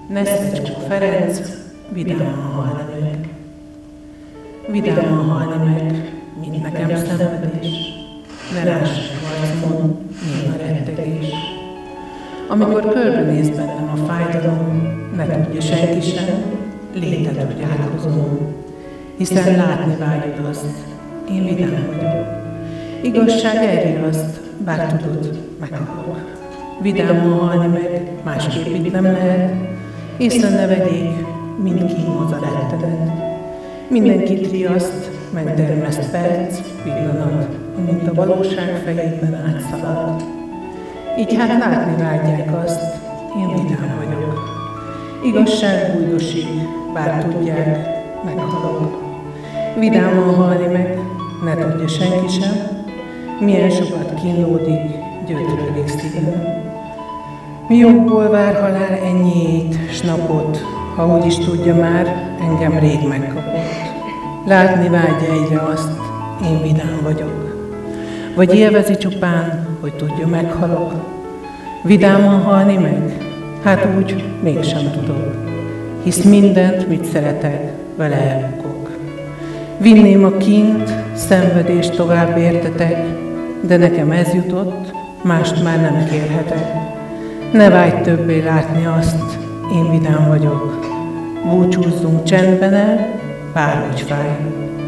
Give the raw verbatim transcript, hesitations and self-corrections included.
Nesztecsuk Ferenc vidáman halni meg. Vidáman halni meg, mint nekem szenvedés, ne lássák arcomon, milyen a rettegés. Amikor körbenéz bennem a fájdalom, ne tudja senki sem, léted, hogy átkozom, hiszen látni vágyod azt, én vidám vagyok. Igazság elriaszt, bár tudod, meghalok. Vidáman halni meg, másképp itt nem lehet, észre ne vegyék, mind kínoz a rettenet. Mindenkit riaszt, megdermeszt perc, pillanat, amint a valóság fejében átszalad. Így hát látni vágyják azt, én vidám vagyok. Igazság bújdosik, bár tudják, meghalok. Vidáman halni meg, ne tudja senki sem, milyen sokat kínlódik, gyötrődik szívem. Mi jogból vár halál ennyiét, s napot, ha úgy is tudja már, engem rég megkapott. Látni vágyja egyre azt, én vidám vagyok. Vagy élvezi csupán, hogy tudja, meghalok. Vidáman halni meg? Hát úgy mégsem tudok. Hisz mindent, mit szeretek, vele elbukok. Vinném a kint, szenvedést tovább értetek, de nekem ez jutott, mást már nem kérhetek. Ne vágyj többé látni azt, én vidám vagyok. Búcsúzzunk csendben el, bárhogy fáj.